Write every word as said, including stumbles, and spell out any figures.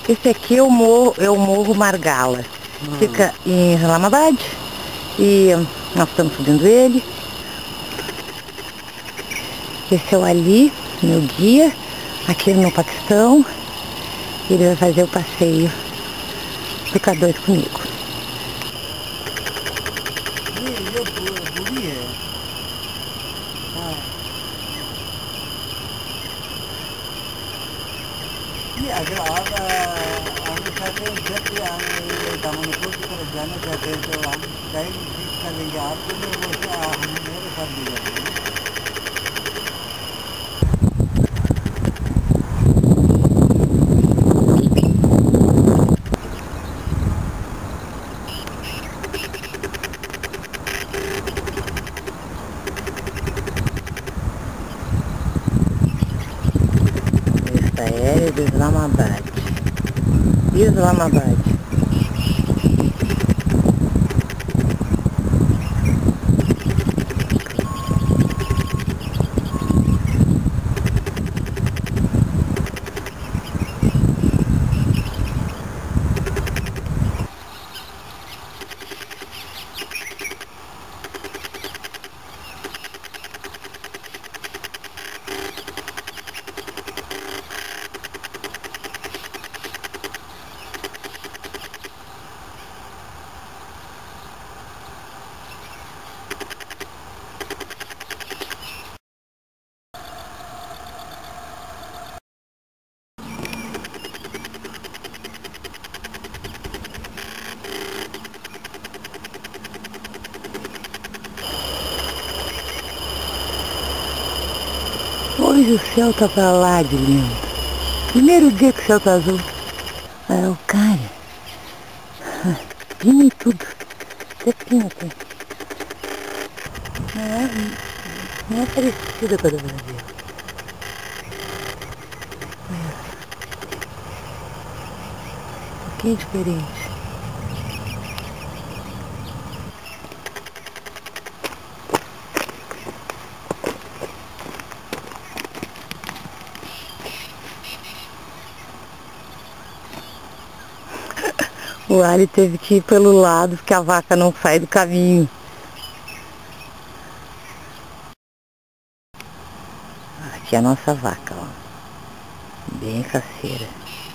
Esse aqui é o morro, é o Morro Margala. Hum. Fica em Islamabad e nós estamos subindo ele. Esse é o Ali, meu guia, aqui no Paquistão. Ele vai fazer o passeio do K dois comigo. अगर आप आगे चाहते हैं जब भी आप दामनपुर की तरफ जाना चाहते हैं तो हम गाइड फिक्स कर लेंगे आपके लिए वो हम मेरे साथ ले जाएंगे Aéreo do Islamabad. Islamabad. Hoje o céu tá pra lá de lindo. Primeiro dia que o céu tá azul. É o cara. Pina e tudo. Até pina aqui. Não é, não é parecida com a do Brasil. Um pouquinho diferente. O Ali teve que ir pelo lado porque a vaca não sai do caminho. Aqui é a nossa vaca, ó. Bem faceira.